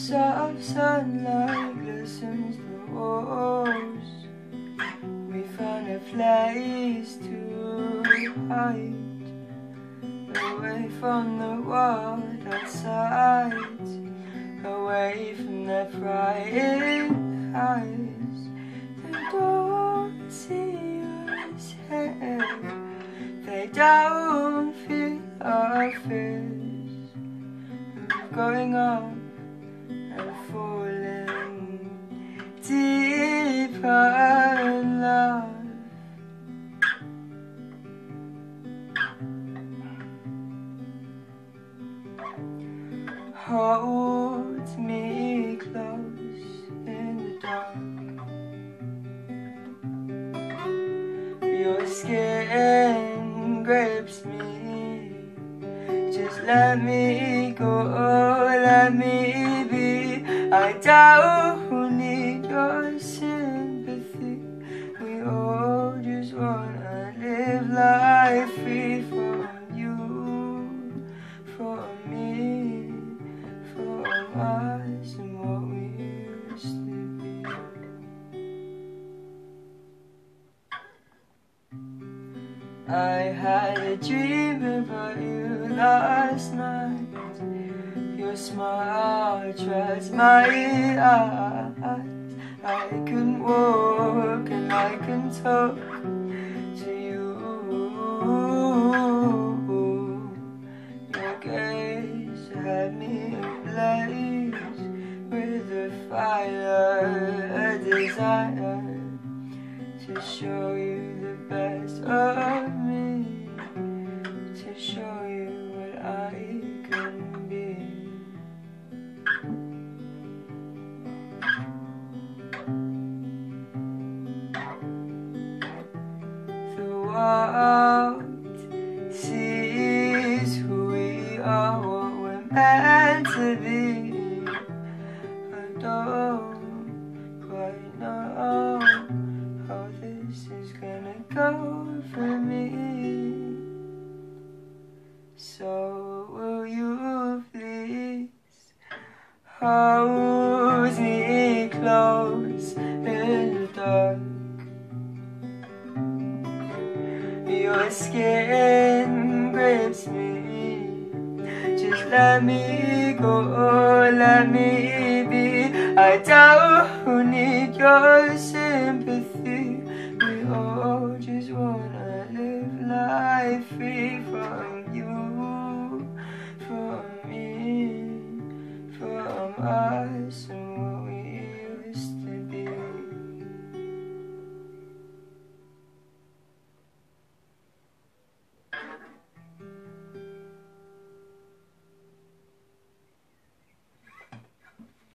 soft sunlight glistens the walls. We found a place to hide, away from the world outside, away from their prying eyes. They don't see us here, they don't feel our fears of going up and falling deeper in love. Hold me close in the dark. Your skin grips me. Just let me go, let me be. I don't need your sympathy. We all just wanna live life free from you, from me, from us and what we used to be. I had a dream about you last night. Your smile trapped my eyes. I can walk and I can talk to you. Your gaze had me ablaze with a fire, a desire to show you the best of me, to show you what I can be. The world sees who we are, what we're meant to be. I don't quite know how this is gonna go for me. So will you please hold me close in the dark? Your skin grips me. Just let me go, let me be. I don't need your